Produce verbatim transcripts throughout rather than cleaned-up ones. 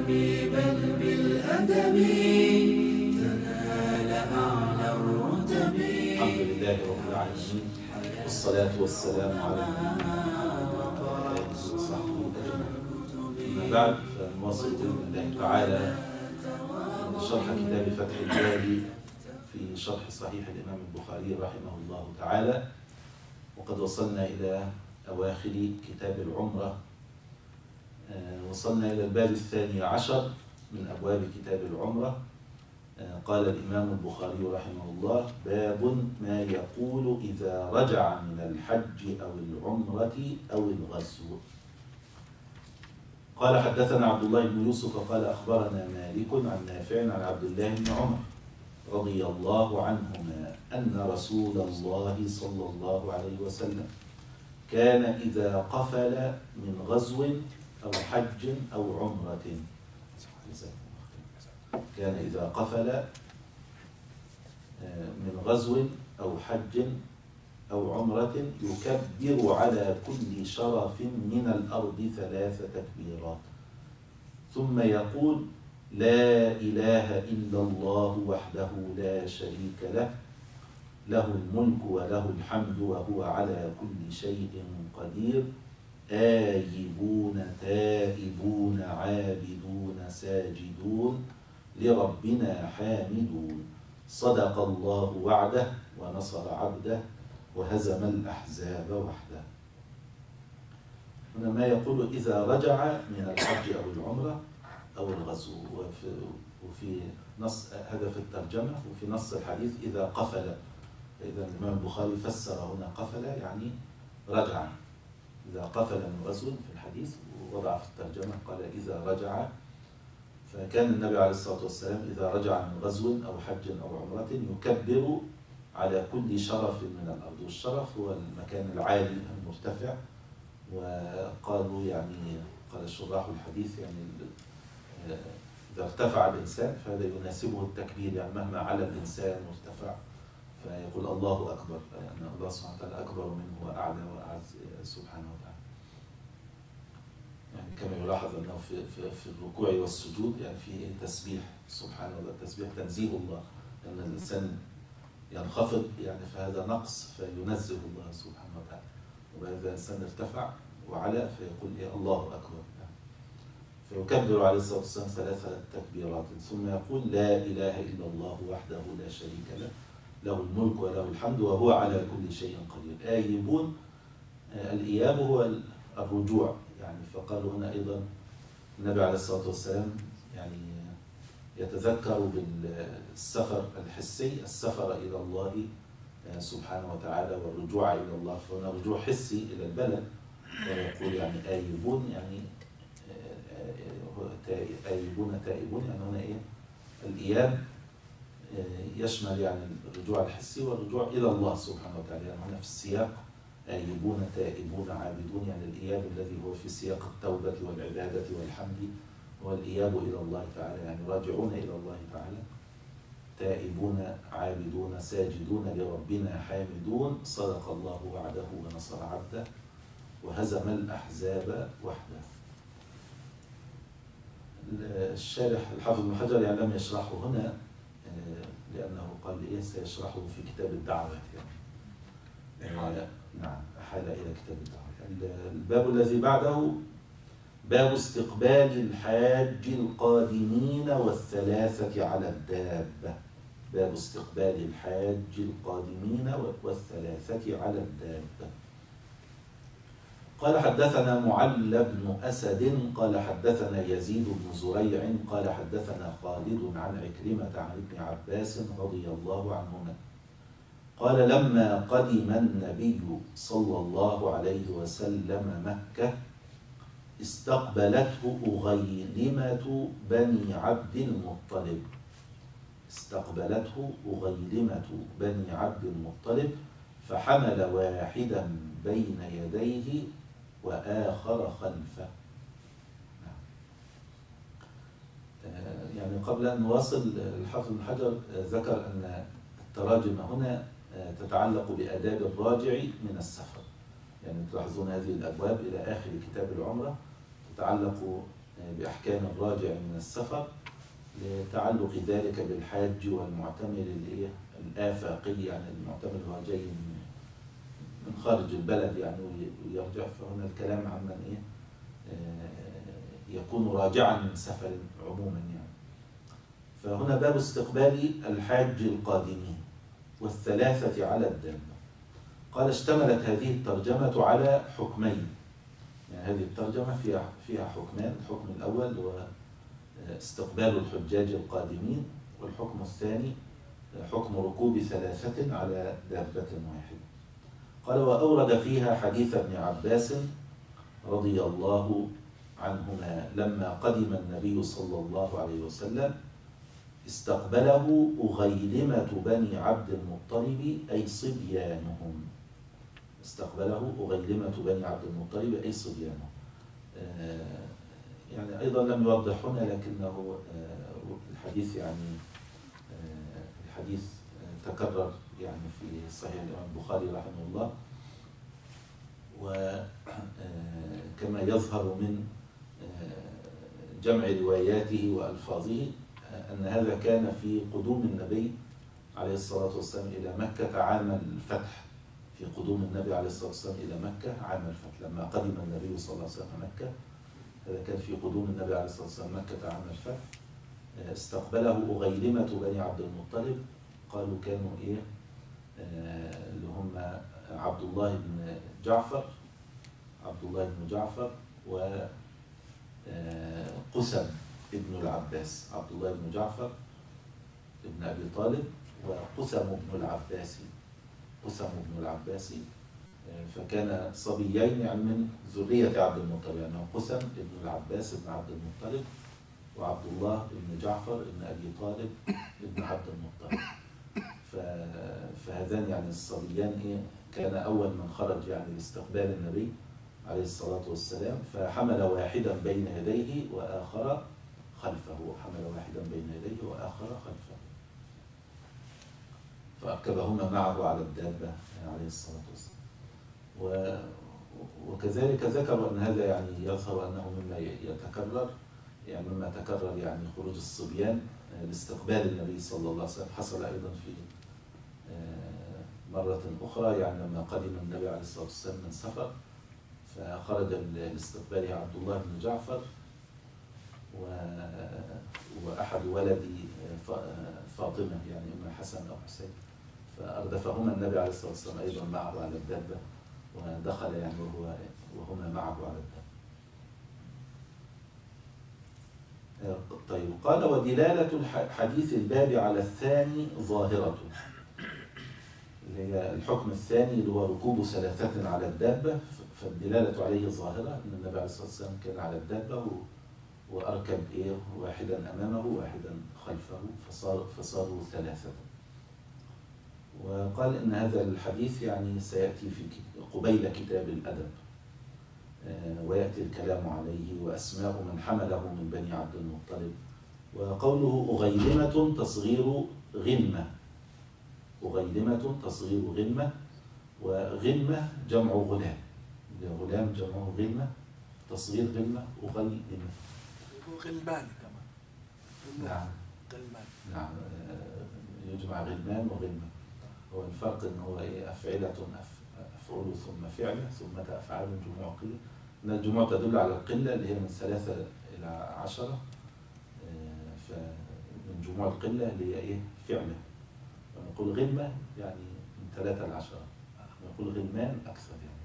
بالقلب بل بالأدب تنال أعلى الرتب. الحمد لله رب العالمين، والصلاة والسلام على نبينا وآله وصحبه أجمعين. أما بعد، فنواصل بإذن الله تعالى شرح كتاب فتح الباري في شرح صحيح الإمام البخاري رحمه الله تعالى، وقد وصلنا إلى أواخر كتاب العمرة. وصلنا إلى الباب الثاني عشر من أبواب كتاب العمرة. قال الإمام البخاري رحمه الله: باب ما يقول إذا رجع من الحج أو العمرة أو الغزو. قال: حدثنا عبد الله بن يوسف قال: أخبرنا مالك عن نافع عن عبد الله بن عمر رضي الله عنهما أن رسول الله صلى الله عليه وسلم كان إذا قفل من غزو أو حج أو عمرة كان إذا قفل من غزو أو حج أو عمرة يكبر على كل شرف من الأرض ثلاث تكبيرات، ثم يقول: لا إله إلا الله وحده لا شريك له، له الملك وله الحمد وهو على كل شيء قدير، آيبون تائبون عابدون ساجدون لربنا حامدون، صدق الله وعده ونصر عبده وهزم الأحزاب وحده. هنا ما يقول إذا رجع من الحج أو العمرة أو الغزو، وفي, وفي نص هذا في الترجمة، وفي نص الحديث إذا قفل. إذا الإمام البخاري فسر هنا قفل يعني رجع، إذا قفل من غزو في الحديث، ووضع في الترجمة قال إذا رجع. فكان النبي عليه الصلاة والسلام إذا رجع من غزو أو حج أو عمرة يكبر على كل شرف من الأرض، والشرف هو المكان العالي المرتفع. وقالوا يعني قال شراح الحديث يعني إذا ارتفع الإنسان فهذا يناسبه التكبير، يعني مهما على الإنسان وارتفع فيقول الله أكبر، لأن يعني الله سبحانه وتعالى أكبر منه وأعلى وأعز سبحانه وتعالى. يعني كما يلاحظ أنه في, في, في الركوع والسجود يعني في تسبيح سبحانه وتعالى، تسبيح تنزيه الله، لأن الإنسان ينخفض يعني فهذا نقص فينزه الله سبحانه وتعالى، وإذا الإنسان ارتفع وعلى فيقول إيه الله أكبر يعني. فيكبر عليه الصلاة والسلام ثلاث تكبيرات، ثم يقول لا إله إلا الله وحده لا شريك له، له الملك وله الحمد وهو على كل شيء قدير. آيبون، الإياب هو الرجوع يعني. فقالوا هنا أيضا النبي عليه الصلاة والسلام يعني يتذكر بالسفر الحسي، السفر إلى الله سبحانه وتعالى والرجوع إلى الله، فهنا رجوع حسي إلى البلد. ويقول يعني آيبون يعني آيبون تائبون، يعني هنا إيه الإياب يشمل يعني الرجوع الحسي والرجوع إلى الله سبحانه وتعالى. يعني هنا في السياق آيبون تائبون عابدون، يعني الإياب الذي هو في سياق التوبة والعبادة والحمد هو الإياب إلى الله تعالى، يعني راجعون إلى الله تعالى. تائبون عابدون ساجدون لربنا حامدون، صدق الله وعده ونصر عبده وهزم الأحزاب وحده. الشارح الحافظ ابن حجر يعني لم يشرحه هنا لأنه قال إيه سيشرحه في كتاب الدعوة يعني. آه نعم، أحال إلى كتاب الدعوة. الباب الذي بعده باب استقبال الحاج القادمين والثلاثة على الدابة. باب استقبال الحاج القادمين والثلاثة على الدابة. قال: حدثنا معل بن أسد قال حدثنا يزيد بن زريع قال حدثنا خالد عن عكرمة عن ابن عباس رضي الله عنهما قال: لما قدم النبي صلى الله عليه وسلم مكة استقبلته أغيلمة بني عبد المطلب استقبلته أغيلمة بني عبد المطلب فحمل واحدا بين يديه وآخر خلفه. يعني قبل أن نواصل الحافظ بن حجر ذكر أن التراجم هنا تتعلق بآداب الراجع من السفر. يعني تلاحظون هذه الأبواب إلى آخر كتاب العمرة تتعلق بأحكام الراجع من السفر لتعلق ذلك بالحاج والمعتمر الآفاقي، يعني المعتمر هو جاي من خارج البلد يعني ويرجع. فهنا الكلام عن من إيه يكون راجعا من سفر عموما يعني. فهنا باب استقبال الحاج القادمين والثلاثة على الدابة. قال اشتملت هذه الترجمة على حكمين، يعني هذه الترجمة فيها فيها حكمان. الحكم الأول هو استقبال الحجاج القادمين، والحكم الثاني حكم ركوب ثلاثة على دابة واحدة. قال وأورد فيها حديث ابن عباس رضي الله عنهما لما قدم النبي صلى الله عليه وسلم استقبله أغيلمة بني عبد المطلب أي صبيانهم. استقبله أغيلمة بني عبد المطلب أي صبيانهم. يعني أيضا لم يوضح هنا، لكنه الحديث يعني الحديث تكرر يعني في صحيح الإمام البخاري رحمه الله. وكما يظهر من جمع رواياته وألفاظه أن هذا كان في قدوم النبي عليه الصلاة والسلام إلى مكة عام الفتح. في قدوم النبي عليه الصلاة والسلام إلى مكة عام الفتح، لما قدم النبي صلى الله عليه وسلم مكة، هذا كان في قدوم النبي عليه الصلاة والسلام مكة عام الفتح. استقبله أغيلمة بني عبد المطلب، قالوا كانوا إيه اللي هم عبد الله بن جعفر عبد الله بن جعفر وقسم ابن العباس. عبد الله بن جعفر ابن أبي طالب وقسم ابن العباس قسم ابن العباس، فكان صبيين يعني من ذرية عبد المطلب، يعني قسم ابن العباس ابن عبد المطلب وعبد الله بن جعفر ابن أبي طالب ابن عبد المطلب. فهذان يعني الصبيان إيه كان أول من خرج يعني لاستقبال النبي عليه الصلاة والسلام، فحمل واحدا بين يديه وآخر خلفه حمل واحدا بين يديه وآخر خلفه فأركبهما معه على الدابة عليه الصلاة والسلام. وكذلك ذكروا أن هذا يعني يظهر أنه مما يتكرر، يعني مما تكرر يعني خروج الصبيان لاستقبال النبي صلى الله عليه وسلم. حصل أيضا في مرة أخرى، يعني لما قدم النبي عليه الصلاة والسلام من سفر، فخرج لاستقباله عبد الله بن جعفر وأحد ولد فاطمة يعني إما حسن أو حسين، فأردفهما النبي عليه الصلاة والسلام أيضا معه على الدابة، ودخل يعني وهو وهما معه على الدابة. طيب قال ودلالة حديث الباب على الثاني ظاهرة، اللي هي الحكم الثاني اللي هو ركوب ثلاثة على الدابة، فالدلالة عليه ظاهرة أن النبي عليه الصلاة والسلام كان على الدابة وأركب إيه واحدا أمامه واحدا خلفه فصار فصاروا ثلاثة. وقال إن هذا الحديث يعني سيأتي في قبيل كتاب الأدب، ويأتي الكلام عليه وأسماء من حمله من بني عبد المطلب. وقوله أغيلمة تصغير غلمة، أغيلمة تصغير غلمة، وغلمة جمع غلام، غلام جمعه غلمة، تصغير غلمة أغيلمة. غلمان كمان. نعم غلمان. نعم يجمع غلمان وغلمة. هو الفرق إن هو إيه أفعلة أفعل ثم فعل ثم أفعال جموع قلة. إن الجموع تدل على القلة اللي هي من ثلاثة إلى عشرة، فمن جموع القلة اللي هي إيه فعلة. ونقول غلمة يعني من ثلاثة لعشرة، ونقول غلمان أكثر يعني.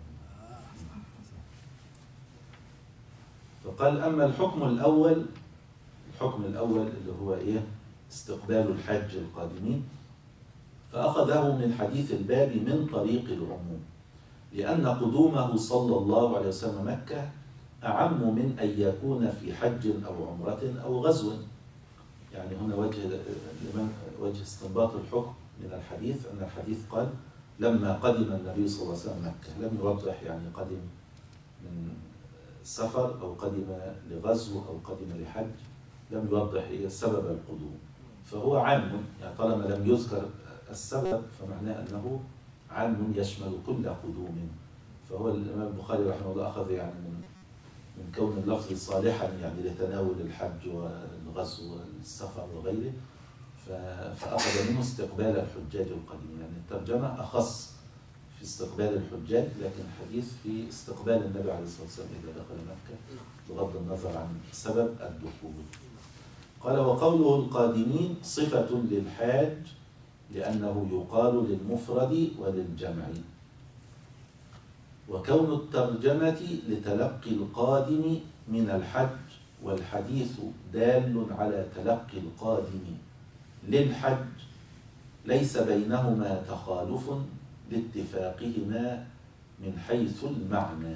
فقال أما الحكم الأول الحكم الأول اللي هو إيه استقبال الحج القادمين، فأخذه من حديث الباب من طريق العموم، لأن قدومه صلى الله عليه وسلم مكة أعم من أن يكون في حج أو عمرة أو غزو. يعني هنا وجه وجه استنباط الحكم من الحديث أن الحديث قال لما قدم النبي صلى الله عليه وسلم مكة، لم يوضح يعني قدم من سفر أو قدم لغزو أو قدم لحج، لم يوضح إيه سبب القدوم، فهو عام يعني طالما لم يذكر السبب فمعناه أنه عام يشمل كل قدوم. فهو الإمام البخاري رحمه الله أخذ يعني من من كون اللفظ صالحا يعني لتناول الحج والغزو والسفر وغيره، فأخذ منه استقبال الحجاج القادمين. يعني الترجمة أخص في استقبال الحجاج، لكن الحديث في استقبال النبي عليه الصلاة والسلام إذا دخل مكة بغض النظر عن سبب الدخول. قال: وقوله القادمين صفة للحاج لأنه يقال للمفرد وللجمع، وكون الترجمة لتلقي القادم من الحج، والحديث دال على تلقي القادم للحج ليس بينهما تخالف لاتفاقهما من حيث المعنى.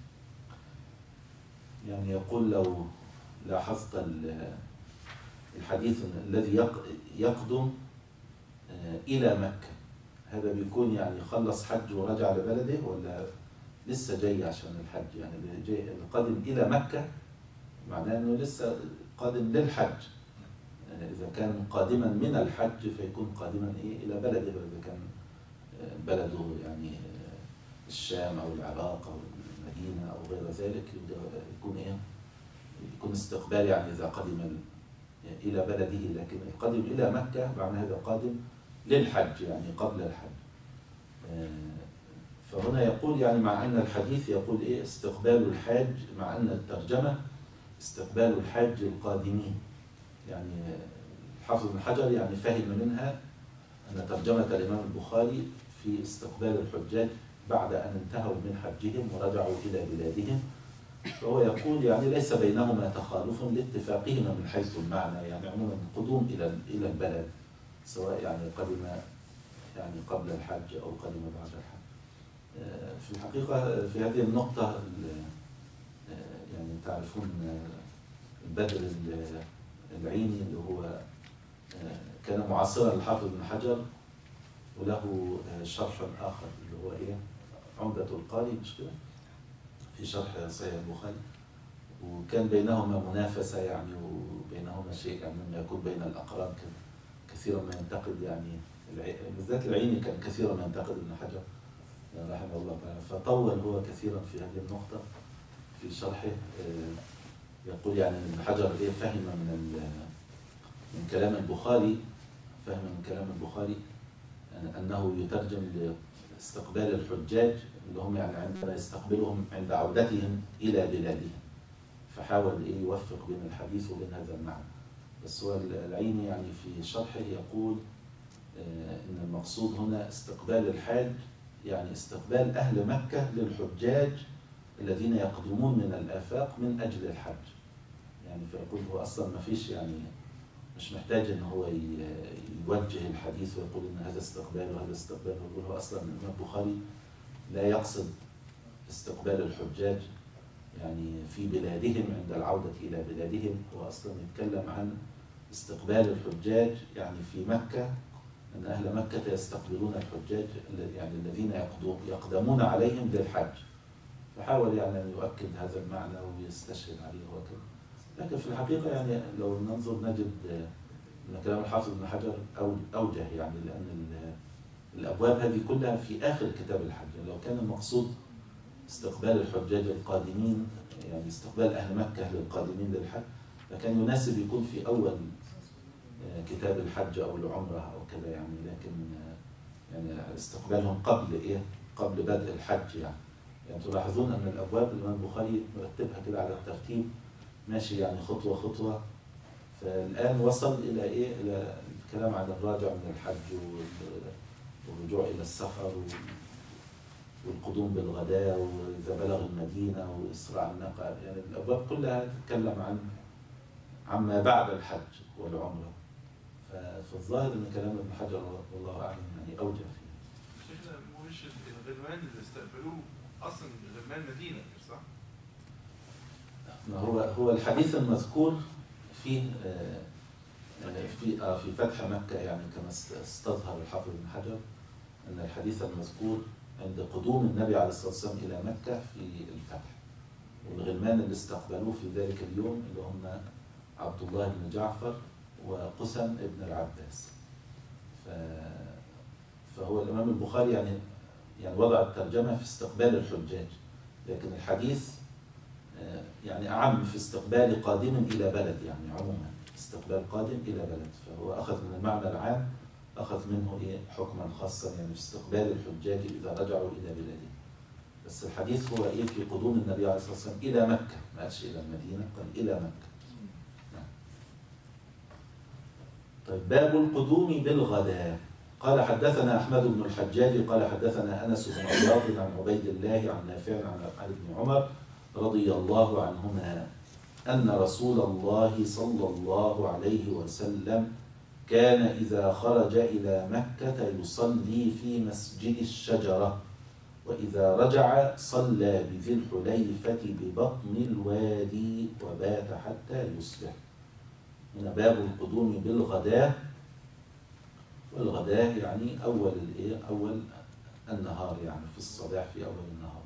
يعني يقول لو لاحظت الحديث الذي يقدم إلى مكة، هذا بيكون يعني خلص حج ورجع لبلده ولا لسه جاي عشان الحج؟ يعني اللي جاي القادم إلى مكة معناه أنه لسه قادم للحج. إذا كان قادما من الحج فيكون قادما إيه إلى بلده، إذا كان بلده يعني الشام أو العراق أو المدينة أو غير ذلك يكون إيه يكون استقبال، يعني إذا قدم إلى بلده. لكن القادم إلى مكة معنى هذا قادم للحج يعني قبل الحج. فهنا يقول يعني مع أن الحديث يقول إيه استقبال الحاج، مع أن الترجمة استقبال الحاج القادمين. يعني حافظ بن حجر يعني فهم منها أن ترجمة الإمام البخاري في استقبال الحجاج بعد أن انتهوا من حجهم ورجعوا إلى بلادهم، فهو يقول يعني ليس بينهما تخالف لاتفاقهما من حيث المعنى. يعني عموما القدوم إلى إلى البلد سواء يعني قدم يعني قبل الحج أو قدم بعد الحج. في الحقيقة في هذه النقطة يعني تعرفون البدر العيني اللي هو كان معاصرا للحافظ بن حجر، وله شرح آخر اللي هو إيه عمدة القاري، مش كده؟ في شرح صحيح البخاري، وكان بينهما منافسة يعني وبينهما شيء يعني مما يكون بين الأقران. كان كثيرا ما ينتقد يعني بالذات العيني كان كثيرا ما ينتقد ابن حجر رحمه الله تعالى، فطول هو كثيرا في هذه النقطة في شرحه. يقول يعني ابن حجر إيه فهم من من كلام البخاري فهم من كلام البخاري أنه يترجم لاستقبال الحجاج اللي هم يعني عندما يستقبلهم عند عودتهم إلى بلادهم، فحاول إيه يوفق بين الحديث وبين هذا المعنى. بس هو العيني يعني في شرحه يقول إن المقصود هنا استقبال الحاج يعني استقبال أهل مكة للحجاج الذين يقدمون من الآفاق من أجل الحج. يعني فيقول هو أصلا ما فيش يعني مش محتاج إن هو يوجه الحديث ويقول إن هذا استقبال وهذا استقبال. ويقول هو أصلا الإمام البخاري لا يقصد استقبال الحجاج يعني في بلادهم عند العودة إلى بلادهم، هو أصلا يتكلم عن استقبال الحجاج يعني في مكة، أن أهل مكة يستقبلون الحجاج يعني الذين يقدمون عليهم للحج. فحاول يعني أن يؤكد هذا المعنى ويستشهد عليه وكذا. لكن في الحقيقة يعني لو ننظر نجد أن كلام الحافظ بن حجر أوجه، يعني لأن الأبواب هذه كلها في آخر كتاب الحج. لو كان المقصود استقبال الحجاج القادمين يعني استقبال أهل مكة للقادمين للحج، فكان يناسب يكون في أول كتاب الحج أو العمرة أو كذا يعني. لكن يعني استقبالهم قبل إيه؟ قبل بدء الحج يعني. يعني تلاحظون أن الأبواب الإمام البخاري مرتبها كده على الترتيب ماشي يعني خطوة خطوة. فالآن وصل إلى إيه؟ إلى الكلام عن الراجع من الحج والرجوع إلى السفر والقدوم بالغداء وإذا بلغ المدينة وإسراع الناقة. يعني الأبواب كلها تتكلم عن عما بعد الحج والعمرة. ففي الظاهر أن كلام ابن حجر والله أعلم يعني أوجه فيه. شيخنا مش الغلمان اللي استقبلوه أصلا غلمان مدينة صح؟ ما هو هو الحديث المذكور فيه في في فتح مكة يعني كما استظهر الحافظ بن حجر أن الحديث المذكور عند قدوم النبي عليه الصلاة والسلام إلى مكة في الفتح، والغلمان اللي استقبلوه في ذلك اليوم اللي هم عبد الله بن جعفر وقسم ابن العباس. فهو الإمام البخاري يعني يعني وضع الترجمة في استقبال الحجاج، لكن الحديث يعني أعم في استقبال قادم إلى بلد، يعني عموما استقبال قادم إلى بلد، فهو أخذ من المعنى العام أخذ منه إيه حكما خاصا، يعني في استقبال الحجاج إذا رجعوا إلى بلادهم. بس الحديث هو إيه في قدوم النبي عليه الصلاة والسلام إلى مكة، ما قالش إلى المدينة، قال إلى مكة. نعم. طيب باب القدوم بالغداء. قال حدثنا أحمد بن الحجاج قال حدثنا أنس بن عياض عن عبيد الله عن نافع عن ابن عمر رضي الله عنهما أن رسول الله صلى الله عليه وسلم كان إذا خرج إلى مكة يصلي في مسجد الشجرة، وإذا رجع صلى بذي الحليفة ببطن الوادي وبات حتى يصبح. هنا باب القدوم بالغداة، والغداة يعني أول الإيه أول النهار، يعني في الصباح في أول النهار.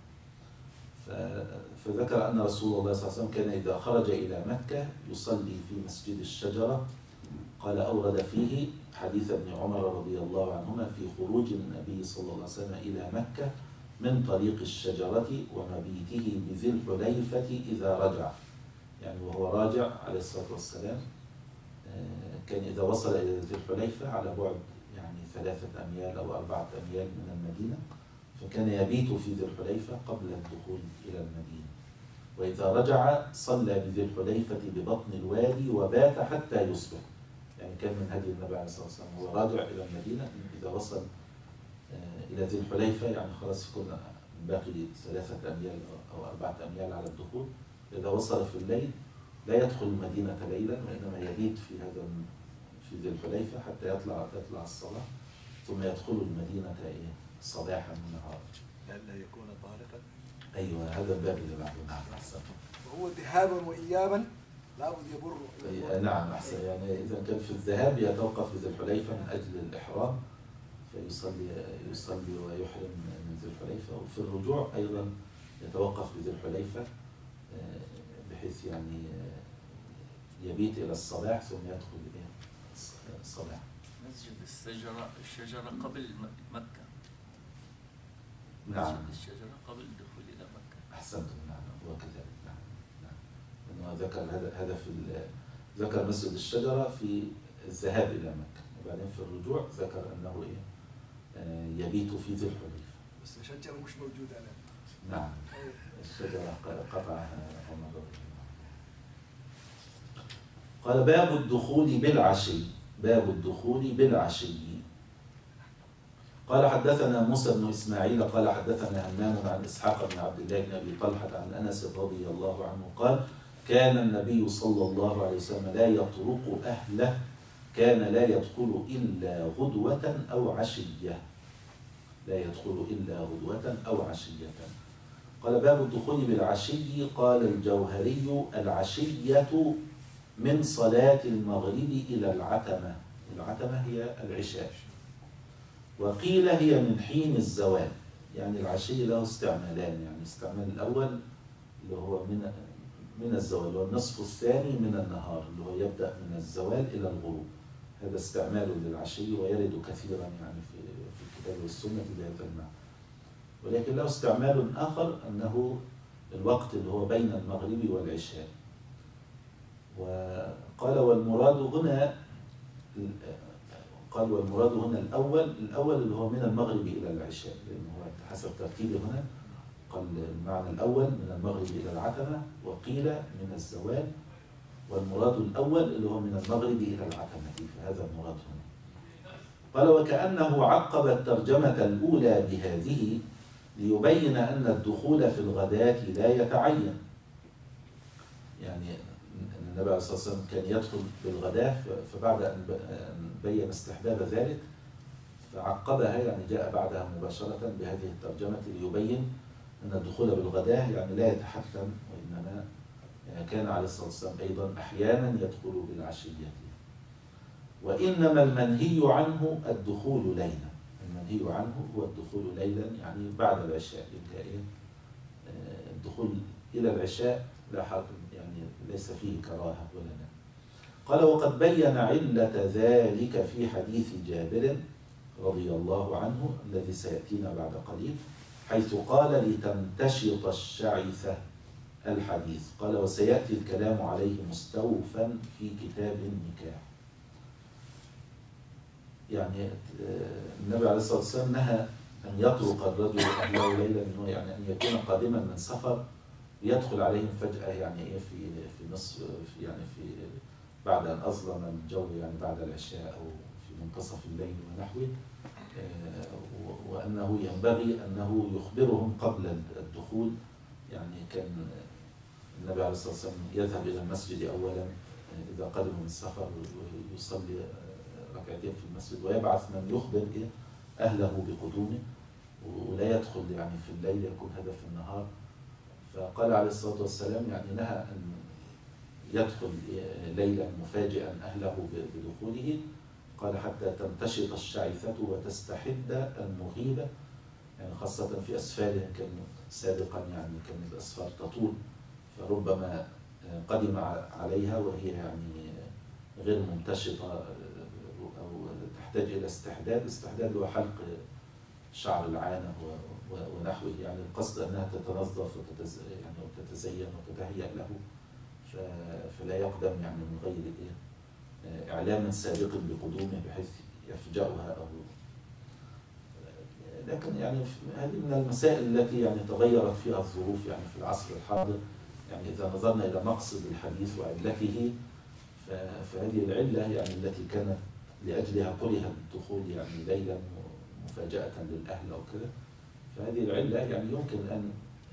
فذكر أن رسول الله صلى الله عليه وسلم كان إذا خرج إلى مكة يصلي في مسجد الشجرة. قال أورد فيه حديث ابن عمر رضي الله عنهما في خروج النبي صلى الله عليه وسلم إلى مكة من طريق الشجرة ومبيته بذي الحليفة إذا رجع، يعني وهو راجع عليه الصلاة والسلام كان إذا وصل إلى ذي الحليفة على بعد يعني ثلاثة أميال أو أربعة أميال من المدينة، فكان يبيت في ذي الحليفة قبل الدخول إلى المدينة. وإذا رجع صلى بذي الحليفة ببطن الوادي وبات حتى يصبح، يعني كان من هدي النبي عليه الصلاة والسلام هو راجع إلى المدينة إذا وصل إلى ذي الحليفة يعني خلاص يكون باقي ثلاثة أميال أو أربعة أميال على الدخول. إذا وصل في الليل لا يدخل المدينة ليلا، وإنما يبيت في هذا في ذي الحليفة حتى يطلع تطلع الصلاة، ثم يدخل المدينة إيه صباحا ونهارا. لئلا يكون طارقا. أيوه هذا الباب اللي بعده. نعم أحسن. وهو ذهابا وإيابا لابد يبر. نعم أحسن. يعني إذا كان في الذهاب يتوقف في ذي الحليفة من أجل الإحرام فيصلي يصلي ويحرم من ذي الحليفة، وفي الرجوع أيضا يتوقف في ذي الحليفة بحيث يعني يبيت إلى الصباح ثم يدخل إلى الصباح. مسجد الشجرة الشجرة قبل مكة. نعم. مسجد الشجرة قبل الدخول إلى مكة. أحسنتم. نعم هو كذلك. نعم نعم. إنه ذكر هذا هذا في ذكر مسجد الشجرة في الذهاب إلى مكة، وبعدين في الرجوع ذكر أنه إيه يبيت في ذي الحليفة. بس الشجرة مش موجودة الآن. نعم الشجرة قطعها عمر. قال باب الدخول بالعشي. باب الدخول بالعشي. قال حدثنا موسى بن إسماعيل قال حدثنا همام عن إسحاق بن عبد الله بن أبي طلحة عن أنس رضي الله عنه قال كان النبي صلى الله عليه وسلم لا يطرق أهله، كان لا يدخل إلا غدوة أو عشية، لا يدخل إلا غدوة أو عشية. قال باب الدخول بالعشي. قال الجوهري العشية من صلاة المغرب إلى العتمة. العتمة هي العشاء، وقيل هي من حين الزوال. يعني العشي له استعمالان، يعني الاستعمال الأول اللي هو من من الزوال، والنصف الثاني من النهار اللي هو يبدأ من الزوال إلى الغروب. هذا استعمال للعشي ويرد كثيرا يعني في في الكتاب والسنة بهذا المعنى. ولكن له استعمال آخر أنه الوقت اللي هو بين المغرب والعشاء. وقال والمراد هنا قال والمراد هنا الأول الأول اللي هو من المغرب إلى العشاء، لأنه هو حسب ترتيبه هنا قال المعنى الأول من المغرب إلى العتمة، وقيل من الزوال، والمراد الأول اللي هو من المغرب إلى العتمة، فهذا المراد هنا. قال وكأنه عقب الترجمة الأولى بهذه ليبين أن الدخول في الغداة لا يتعين. يعني النبي عليه الصلاة والسلام كان يدخل بالغداة، فبعد أن بين استحباب ذلك فعقبها، يعني جاء بعدها مباشرة بهذه الترجمة ليبين أن الدخول بالغداة يعني لا يتحتم، وإنما كان عليه الصلاة والسلام أيضا أحيانا يدخل بالعشية. وإنما المنهي عنه الدخول ليلا. المنهي عنه هو الدخول ليلا يعني بعد العشاء. يبقى إيه الدخول إلى العشاء لا حرج، يعني ليس فيه كراهة ولا لا. قال وقد بين علة ذلك في حديث جابر رضي الله عنه الذي سيأتينا بعد قليل، حيث قال لتمتشط الشعثة الحديث. قال وسيأتي الكلام عليه مستوفا في كتاب النكاح. يعني النبي عليه الصلاة والسلام نهى أن يطرق الرجل أهله ليلا، إنه يعني أن يكون قادما من سفر يدخل عليهم فجأة، يعني إيه في في نصف في يعني في بعد أن أظلم الجو، يعني بعد العشاء أو في منتصف الليل ونحوه، وأنه ينبغي أنه يخبرهم قبل الدخول. يعني كان النبي عليه الصلاة والسلام يذهب إلى المسجد أولا إذا قدم من السفر ويصلي ركعتين في المسجد، ويبعث من يخبر أهله بقدومه، ولا يدخل يعني في الليل، يكون هذا في النهار. فقال عليه الصلاة والسلام يعني نهى أن يدخل ليلا مفاجئا أهله بدخوله. قال حتى تنتشط الشعثة وتستحد المغيبة، يعني خاصة في أسفارهم، كان سابقا يعني كان الأسفار تطول، فربما قدم عليها وهي يعني غير منتشطة أو تحتاج إلى استحداد. استحداد هو حلق شعر العانة ونحوه، يعني القصد أنها تتنظف وتتزين وتتهيأ له، فلا يقدم يعني من غير إيه إعلام سابق بقدومه بحيث يفجأها. أو لكن يعني هذه من المسائل التي يعني تغيرت فيها الظروف يعني في العصر الحاضر. يعني إذا نظرنا إلى مقصد الحديث وعلته، فهذه العلة يعني التي كانت لأجلها كره الدخول يعني ليلا مفاجأة للأهل أو كذا، فهذه العلة يعني يمكن أن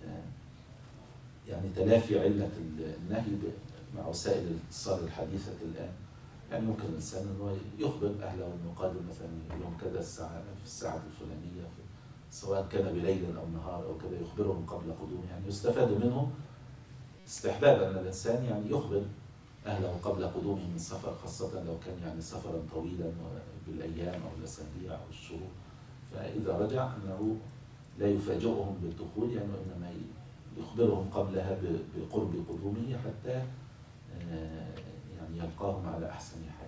يعني تلافي علة النهي مع وسائل الاتصال الحديثة الآن. يعني يمكن الإنسان أنه يخبر أهله أنه قادم مثلا يوم كذا الساعة في الساعة الفلانية، سواء كان بليل أو نهار أو كذا، يخبرهم قبل قدومه. يعني يستفاد منه استحباب أن الإنسان يعني يخبر أهله قبل قدومه من سفر، خاصة لو كان يعني سفرا طويلا بالأيام أو الأسابيع أو الشهور. فإذا رجع أنه لا يفاجئهم بالدخول، يعني إنما يخبرهم قبلها بقرب قدومه حتى يعني يلقاهم على أحسن حال.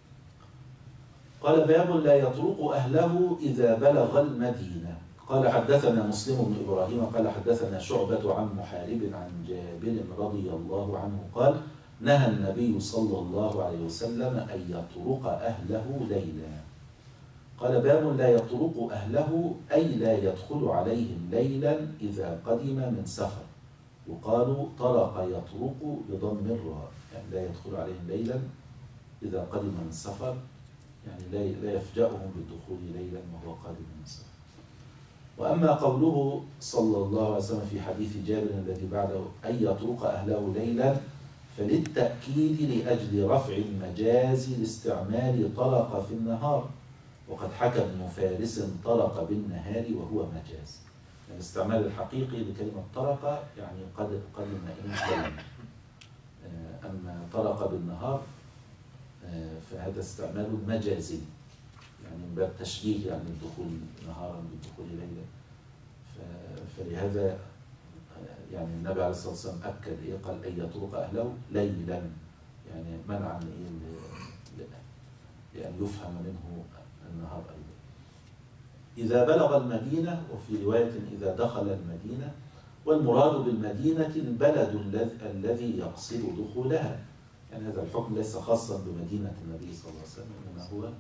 قال باب لا يطرق أهله إذا بلغ المدينة. قال حدثنا مسلم بن إبراهيم قال حدثنا شعبة عن محارب عن جابر رضي الله عنه قال نهى النبي صلى الله عليه وسلم أن يطرق أهله ليلا. قال باب لا يطرق أهله أي لا يدخل عليهم ليلا إذا قدم من سفر. يقال طرق يطرق بضم الراء، يعني لا يدخل عليهم ليلا إذا قدم من سفر، يعني لا يفجأهم بالدخول ليلا وهو قادم من سفر. وأما قوله صلى الله عليه وسلم في حديث جابر الذي بعده أن يطرق أهله ليلا، فللتأكيد لأجل رفع المجاز لاستعمال طرق في النهار، وقد حكى ابن فارس طرق بالنهار وهو مجاز. يعني الاستعمال الحقيقي لكلمة طرق يعني قد قدم إن كلمة، أما طرق بالنهار فهذا استعمال مجازي، يعني من باب تشبيه يعني الدخول نهارا بالدخول ليلا. فلهذا يعني النبي عليه الصلاة والسلام أكد إيه، قال أن يطرق أهله ليلا، يعني منعا إيه لأن يفهم منه النهار أيضا. إذا بلغ المدينة، وفي رواية إذا دخل المدينة، والمراد بالمدينة البلد الذي يقصد دخولها. يعني هذا الحكم ليس خاصا بمدينة النبي صلى الله عليه وسلم، إنما هو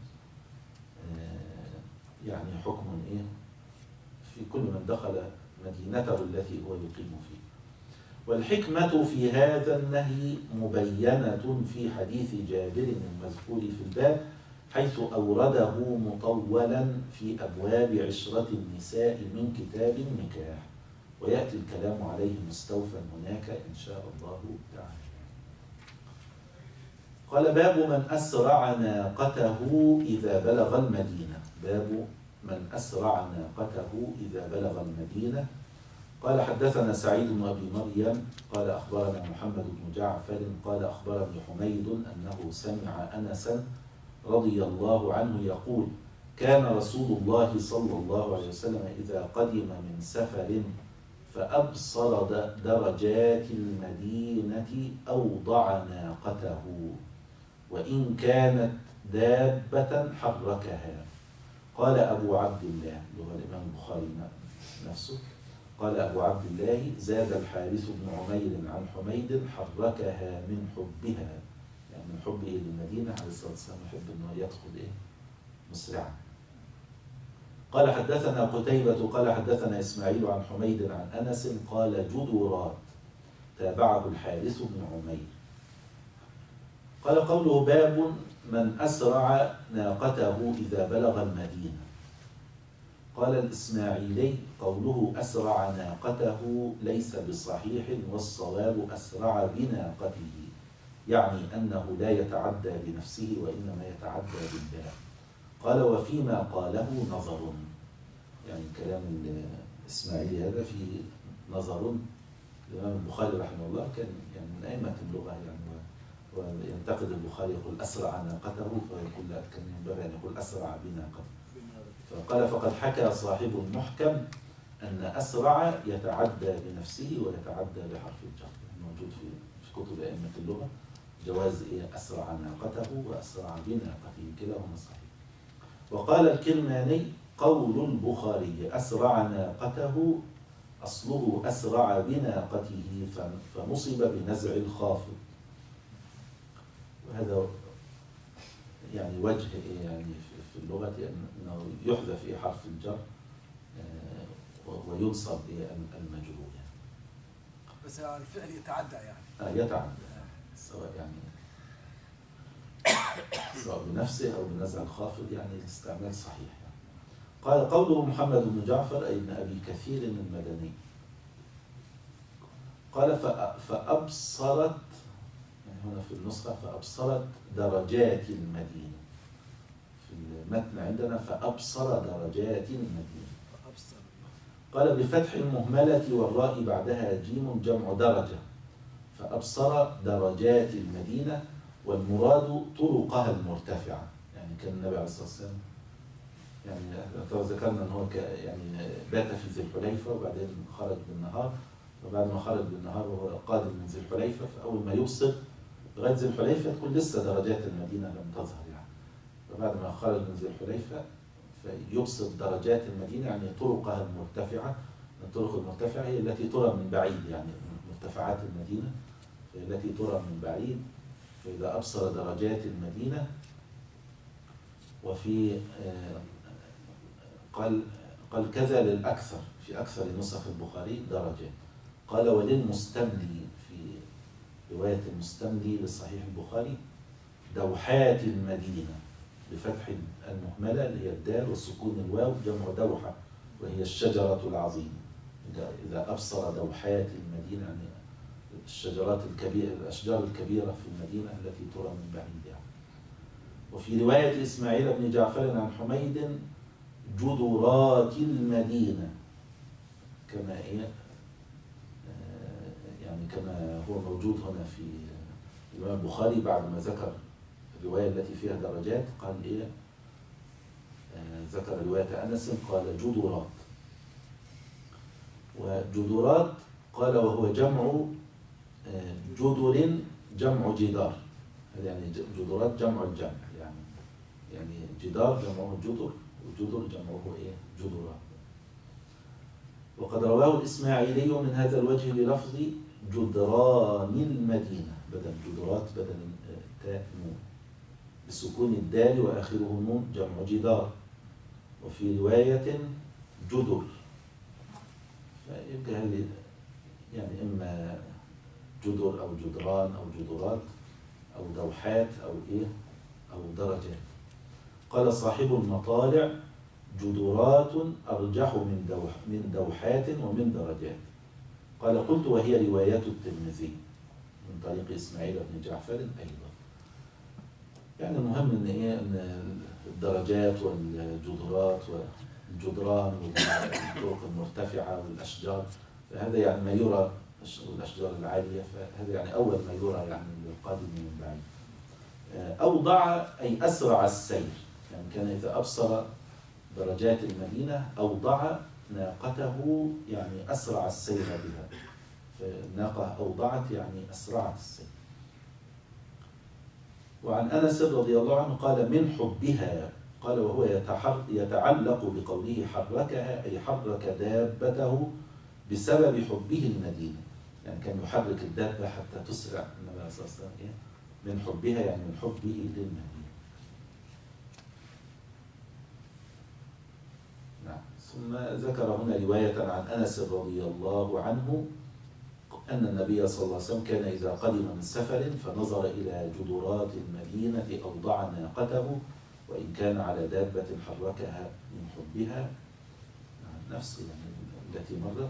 يعني حكم إيه في كل من دخل مدينته التي هو يقيم فيه. والحكمة في هذا النهي مبينة في حديث جابر المذكور في الباب، حيث أورده مطولا في أبواب عشرة النساء من كتاب النكاح، ويأتي الكلام عليه مستوفى هناك إن شاء الله تعالى. قال باب من أسرع ناقته إذا بلغ المدينة. باب من أسرع ناقته إذا بلغ المدينة. قال حدثنا سعيد بن أبي مريم قال أخبرنا محمد بن جعفر قال أخبرني حميد أنه سمع أنسا رضي الله عنه يقول كان رسول الله صلى الله عليه وسلم إذا قدم من سفر فأبصر درجات المدينة أوضع ناقته، وإن كانت دابة حركها. قال أبو عبد الله اللي هو الإمام البخاري نفسه، قال أبو عبد الله زاد الحارث بن عمير عن حميد حركها من حبها، يعني من حبه للمدينة عليه الصلاة والسلام يحب أنه يدخل إيه؟ مسرعا. قال حدثنا قتيبة قال حدثنا إسماعيل عن حميد عن أنس قال جدورات تابعه الحارث بن عمير. قال قوله باب من أسرع ناقته إذا بلغ المدينة. قال الإسماعيلي قوله أسرع ناقته ليس بصحيح، والصواب أسرع بناقته، يعني أنه لا يتعدى بنفسه وإنما يتعدى بالباء. قال وفيما قاله نظر، يعني كلام الإسماعيلي هذا في نظر. الإمام البخاري رحمه الله كان يعني من أئمة اللغة يعني، وينتقد البخاري يقول أسرع ناقته، فيقول لا، كان ينبغي أن يقول أسرع بناقته. فقال فقد حكى صاحب المحكم أن أسرع يتعدى بنفسه ويتعدى بحرف الجر، موجود في في كتب أئمة اللغة جواز إيه أسرع ناقته وأسرع بناقته، كلاهما صحيح. وقال الكرماني قول البخاري أسرع ناقته أصله أسرع بناقته فنصب بنزع الخافض، وهذا يعني وجه يعني في اللغة أنه يحذف إيه حرف الجر وينصب المجرور يعني. بس الفعل يتعدى يعني. آه يتعدى سواء يعني سواء بنفسه أو بنزع الخافض، يعني الاستعمال صحيح يعني. قال قوله محمد بن جعفر أي ابن أبي كثير المدني. قال فأبصرت، يعني هنا في النسخة فأبصرت درجات المدينة، في المتن عندنا فأبصر درجات المدينة. قال بفتح المهملة والراء بعدها جيم جمع درجة، فأبصر درجات المدينة، والمراد طرقها المرتفعة. يعني كان النبي عليه الصلاة والسلام يعني ذكرنا أن هو يعني بات في ذي الحليفة وبعدين خرج بالنهار، وبعد ما خرج بالنهار وهو قادم من ذي الحليفة، فأول ما يوصل لغاية ذي الحليفة تكون لسه درجات المدينة لم تظهر يعني. فبعد ما خرج من ذي الحليفة فيبصر درجات المدينة، يعني طرقها المرتفعة. الطرق المرتفعة هي التي ترى من بعيد، يعني مرتفعات المدينة هي التي ترى من بعيد. فإذا أبصر درجات المدينة. وفي قال قال كذا للأكثر في أكثر نسخ البخاري درجات. قال وللمستملي في رواية المستملي لصحيح البخاري دوحات المدينة بفتح المهملة اللي هي الدال والسكون الواو جمع دوحة، وهي الشجرة العظيمة. إذا أبصر دوحات المدينة يعني الشجرات الكبيرة، الأشجار الكبيرة في المدينة التي ترى من بعيد يعني. وفي رواية إسماعيل بن جعفر عن حميد جدرات المدينة، كما إيه يعني كما هو موجود هنا في الإمام البخاري بعد ما ذكر الرواية التي فيها درجات قال إيه آه ذكر رواية أنس قال جدرات. وجدرات قال وهو جمع آه جدر جمع جدار، يعني جدرات جمع الجمع، يعني يعني جدار جمعه جدر وجدر جمعه إيه جدرات. وقد رواه الإسماعيلي من هذا الوجه بلفظ جدران المدينة بدل جدرات بدل تاء نون بسكون الدال وآخره نون جمع جدار. وفي رواية جدر، فيبقى هذه يعني إما جدر أو جدران أو جدرات أو دوحات أو إيه أو درجات. قال صاحب المطالع جدرات أرجح من دوح من دوحات ومن درجات. قال قلت وهي رواية الترمذي من طريق إسماعيل بن جعفر أيضا. يعني المهم إن إيه إن الدرجات والجدرات والجدران والطرق المرتفعة والأشجار، فهذا يعني ما يرى، الأشجار العالية، فهذا يعني أول ما يرى يعني للقادم من بعيد. أوضع أي أسرع السير، يعني كان إذا أبصر درجات المدينة أوضع ناقته يعني أسرع السير بها، فالناقة أوضعت يعني أسرعت السير. وعن أنس رضي الله عنه قال من حبها، قال وهو يتعلق بقوله حركها أي حرك دابته بسبب حبه المدينة. يعني كان يحرك الدابة حتى تسرع النبي صلى الله عليه وسلم إيه؟ من حبها، يعني من حبه للمدينة. نعم. ثم ذكر هنا رواية عن أنس رضي الله عنه أن النبي صلى الله عليه وسلم كان إذا قدم من سفر فنظر إلى جدرات المدينة أوضع ناقته وإن كان على دابة حركها من حبها، نفس يعني التي مرت.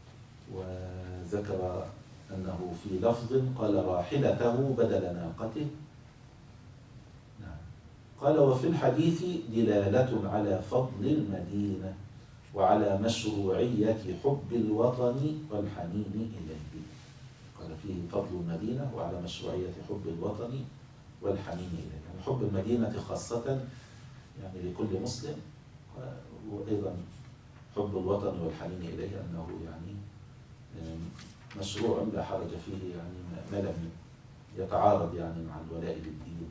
وذكر أنه في لفظ قال راحلته بدل ناقته. نعم. قال وفي الحديث دلالة على فضل المدينة وعلى مشروعية حب الوطن والحنين إليه. قال فيه فضل المدينة وعلى مشروعية حب الوطن والحنين إليه، يعني حب المدينة خاصة يعني لكل مسلم، وأيضا حب الوطن والحنين إليه أنه يعني مشروع لا حرج فيه، يعني ما لم يتعارض يعني مع الولاء للدين.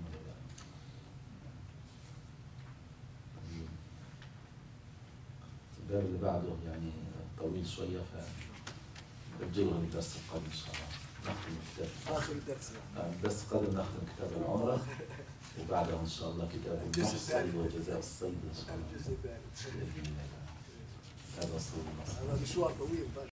الباب اللي بعده يعني طويل شوية فنرجعه للدرس القادم إن شاء الله. نختم الكتاب آخر الدرس يعني. الدرس القادم نختم كتاب العمرة، وبعدها إن شاء الله كتاب المحصل وجزاء الصيد إن شاء الله. الجزء الثالث. هذا صلى الله عليه وسلم. هذا مشوار طويل.